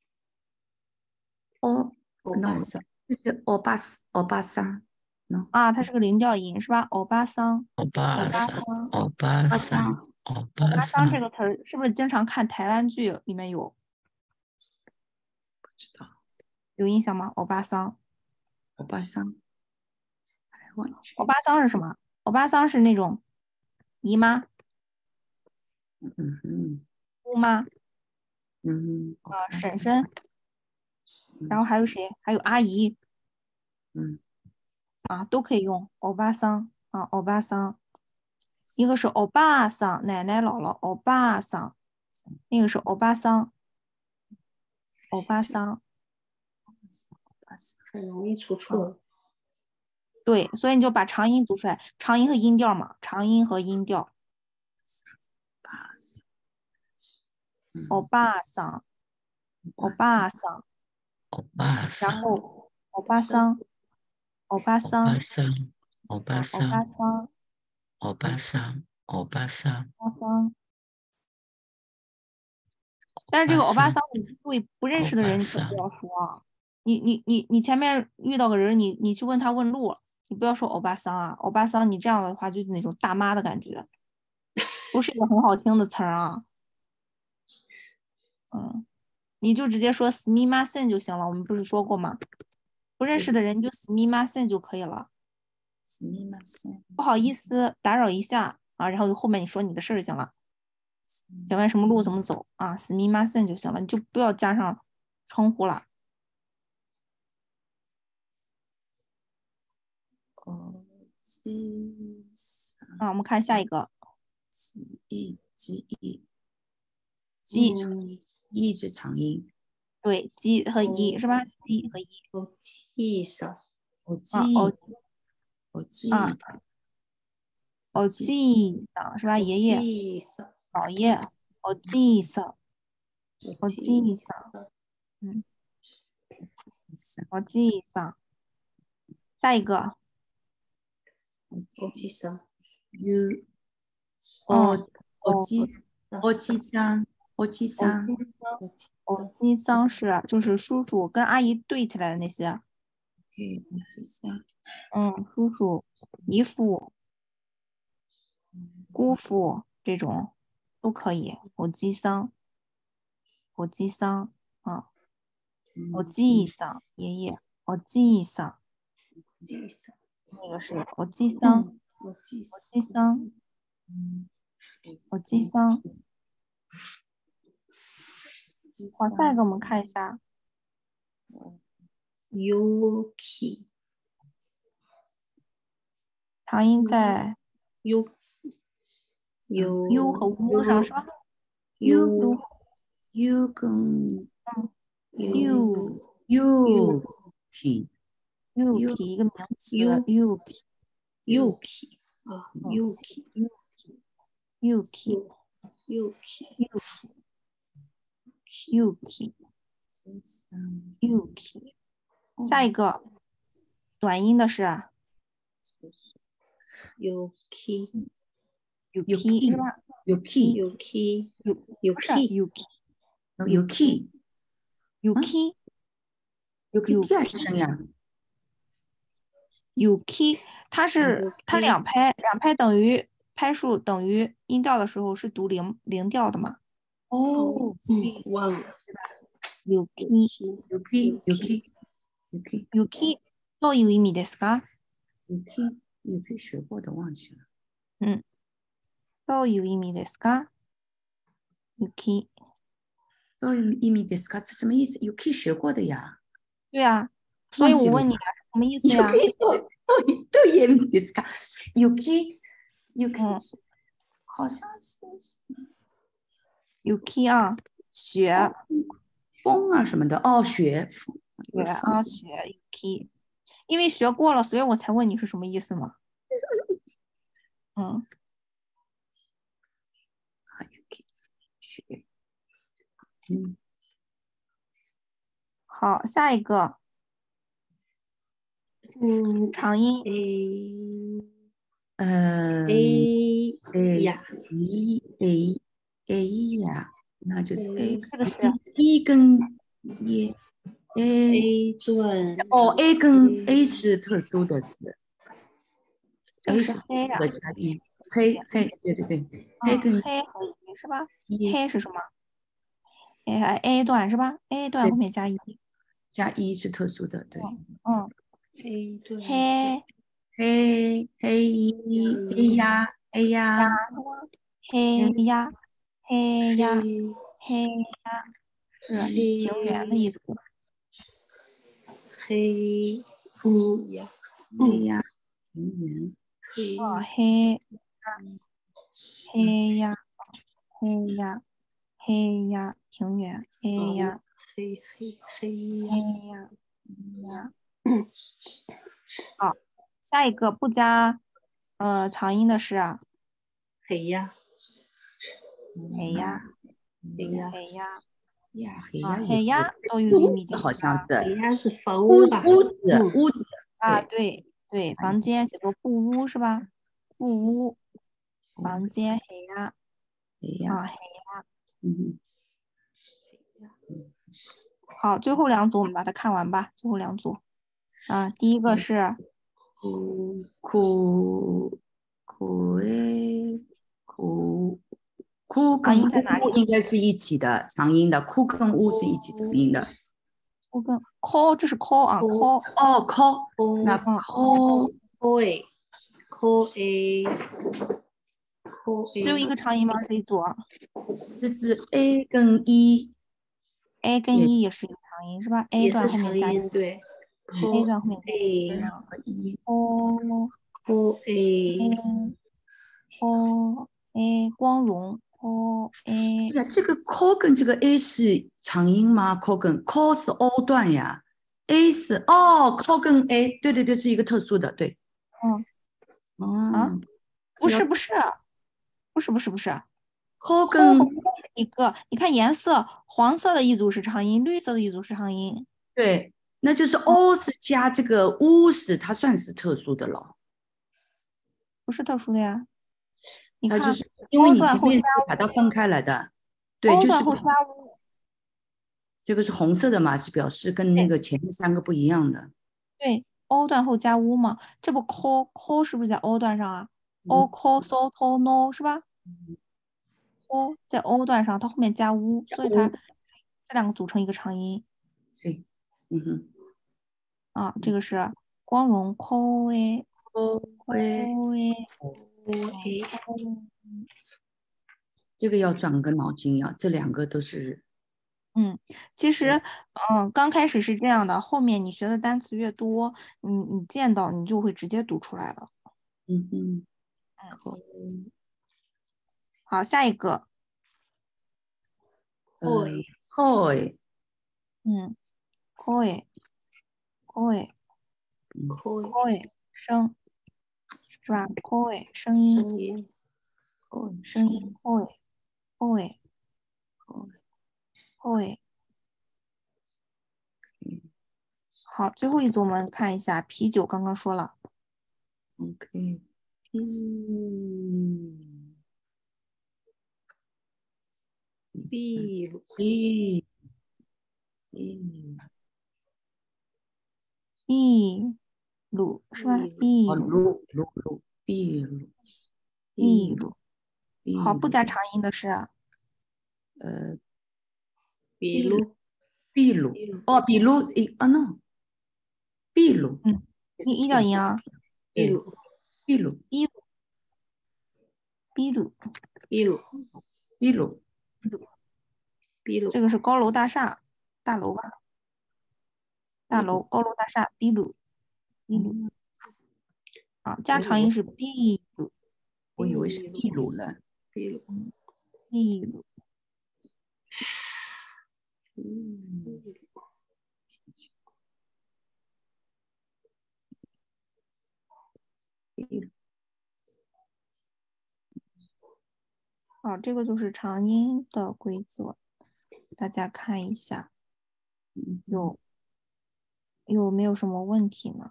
哦欧 no 巴桑， 就是欧巴斯欧巴桑 no 啊，它是个零调音是吧？欧巴桑， 欧欧巴巴桑， 桑， 欧巴巴桑， 桑欧欧巴巴桑这桑， 个词儿是不是经常看台湾剧里面有不知道有印象吗？欧巴桑。 欧巴桑台湾区欧巴桑是什么？欧巴桑是那种姨妈、 嗯嗯姑妈、 嗯欧呃巴桑婶婶，然后还有谁？还有阿姨嗯啊，都可以用欧巴桑啊，欧巴桑。一个是欧巴桑，奶奶姥姥，欧巴桑；另一个是欧巴桑，欧巴桑。 巴桑很容易出错。 对，所以你就把长音读出来，长音和音调嘛，长音和音调。 巴桑欧巴桑，欧巴桑， 欧巴然桑， 后欧巴桑，欧巴欧巴桑， 桑，欧巴欧巴桑， 桑， 欧巴桑，欧巴桑， 欧巴桑。但是这巴个欧巴桑， 桑，你注意不认欧识的人你可巴桑， 不要说啊。你你你你前面遇到个人，你你去问他问路，你不要说欧巴桑啊，欧巴桑，你这样的话就是那种大妈的感觉，不是一个很好听的词儿啊。嗯，你就直接说すみません就行了，我们不是说过吗？不认识的人你就すみません就可以了。 すみません不好意思，打扰一下啊，然后就后面你说你的事儿就行了。请问什么路怎么走啊？すみません就行了，你就不要加上称呼了。 哦基桑啊，我们看下一个， 基一基一鸡， 嗯， 一是长音对，鸡和一哦是吧？鸡和一欧气桑， 哦啊，哦基哦基啊，哦基鸡桑是吧？爷爷、 气桑， 姥爷，哦鸡桑，哦欧鸡气桑，嗯， 桑哦鸡桑。下一个， 欧气桑， U 嗯， 哦哦基哦基桑我记桑， 欧基桑是就是叔叔跟阿姨对起来的那些， 对，我记桑， 嗯，叔叔、姨父、姑父这种都可以。欧基桑，欧基桑啊，欧基桑爷爷，欧基桑记上， 那个是欧基桑， 我记欧基桑，欧基桑。好，下一个我们看一下， Yuki 长音在 U U u 和 u 上是吧 U U 跟 ？u Yuki yuki 一个名词 U yuki Yuki 啊嗯 Yuki yuki Yuki yuki yuki。下一个短音的是 Yuki yuki 是吧 Yuki Yuki Yu- 不是 Yuki yuki Yuki yuki Yuki 第二声呀 yuki，它是它 Yuki 两拍，两拍等于拍数等于音调的时候是读零零调的嘛哦嗯，忘了 ？yuki Yuki Yuki Yuki yuki どういう意味ですか？ Yuki Yuki 学过的忘记了。 嗯，どういう意味ですか？ yuki どういう意味ですか？这什么意思 ？Yuki 学过的呀。 对啊，所以忘记了我问你啊，什么意思呀？ Yuki どうどういうどういう意味ですか ？Yuki Yuki 嗯是好像是 yuki 啊，雪风啊什么的哦，学雪啊雪 yuki，因为学过了，所以我才问你是什么意思嘛。嗯， 啊 Yuki 学，嗯， 好，下一个嗯长音 A 呃 A ，A 呀 A A A 呀，那就是 A 这个是 A 跟 E A A 段哦 A 跟 A 是特殊的字，A 这个是是黑呀、 的加一，黑黑，对对对，A 嗯， 跟黑和一是吧？ 一黑是什么 ？A A 段是吧？A 段对后面加一。 加一是特殊的，对， 嗯， A 段黑黑黑一 A 呀 A 呀， 黑呀黑呀黑黑呀，是黑平原的意思。 黑嗯呀黑呀，平原， 黑哦，黑黑呀黑呀黑呀，平原黑呀黑黑黑呀黑呀黑呀。好，下一个不加呃长音的是啊， 黑呀黑呀黑呀黑呀呀黑啊呀， 黑呀都有屋意味的子好像黑是呀是房屋屋吧？ 屋子嗯屋子啊， 对对对，房间写作布屋是吧？布屋，房间黑呀黑呀， 啊黑呀。 嗯， 好，最后两组我们把它看完吧。最后两组啊，第一个是苦苦苦诶苦哭长跟音在哪里乌应该是一起的，长音的哭跟乌是一起长音的。 我跟 call， 这是 call 啊 call， 哦，call， 那嗯 call ，call call A call 只有一 A 个长音吗？这一组啊这是 A 跟 E， ，A 跟 E 也是一个长音是吧？A 也是段后面加长音，对 A ，call 段后面加 A 和 E， call call A call A 光荣 call A 呀，这个 call 跟这个 A 是长音吗 ？call 跟 call 是 O 段呀 ，A 是哦，call 跟 A， 对对对，是一个特殊的，对。 嗯啊， 哦， 不是不是不是不是不是 call ，call 跟和 call 是一个，你看颜色，黄色的一组是长音，绿色的一组是长音。 对，那就是 O 是加这个 U 是它算是特殊的了。 不是特殊的呀。你看它就是因为你段后加前面是把它分开来的， 对， o 就是段后加 u， 这个是红色的嘛，是表示跟那个前面三个不一样的。 对 o 段后加 u 嘛，这不 ko ko 是不是在 o 段上啊？o 嗯 ko so to no 是吧？o 在 o 段上，它后面加 u，所以它这两个组成一个长音是，嗯哼， 啊。这个是光荣 ko a 哦，喂， ko a 我诶， 这个要转个脑筋呀，这两个都是嗯，其实，嗯，刚开始是这样的，后面你学的单词越多，你你见到你就会直接读出来了。 嗯哼， 好，下一个， 呃会 ，koi， 嗯，koi koi 会 koi 声是吧？koi 声音声音， 声音 koi koi koi。好，最后一组我们看一下啤酒，刚刚说了， ，OK，嗯， 秘鲁咦，嗯， 秘鲁是吧？秘哦， 鲁鲁鲁鲁，秘鲁， 秘鲁。好， 秘鲁， 不加长音的是啊呃， 秘鲁秘鲁， 秘鲁哦，秘鲁，诶，啊 no，秘鲁， 嗯，一一调音啊， 秘鲁秘鲁， 秘鲁秘鲁， 秘鲁秘鲁， 秘鲁这个是高楼大厦，大楼吧？大楼高楼大厦，秘鲁秘鲁嗯， 啊，加长音是秘鲁我以为是秘鲁呢。 秘鲁， 秘鲁。 嗯，秘鲁， 好，这个就是长音的规则，大家看一下， 嗯有有没有什么问题呢？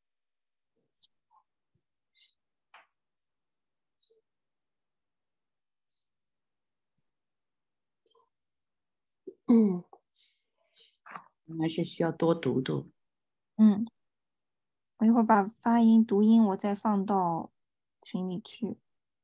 嗯， 还是需要多读读。 嗯，我一会儿把发音、读音我再放到群里去。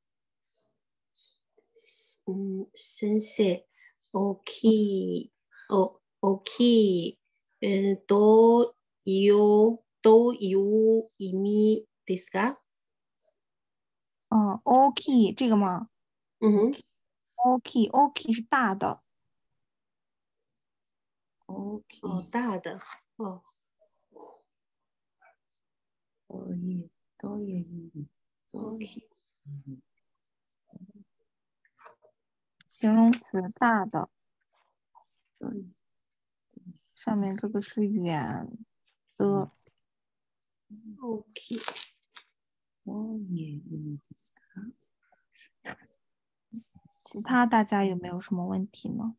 嗯，先生大きいお大きいえーどういうどういう意味ですか？ 嗯，OK 这个吗嗯哼， ？OK OK 是大的 OK， 哦，大的哦， 可以，都也有，都 OK， 嗯形容词大的， 都上面这个是远的。 OK， 都也有ですか？ 其他大家有没有什么问题呢？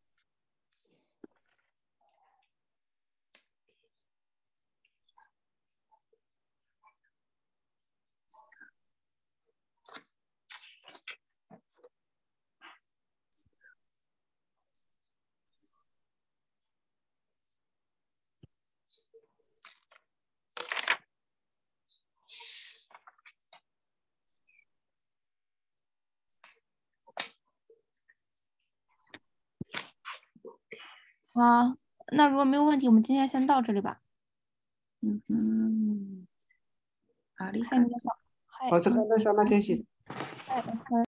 啊，那如果没有问题，我们今天先到这里吧。 嗯哼，ありがとう。 还有没有想？还お疲れ様でした。 还有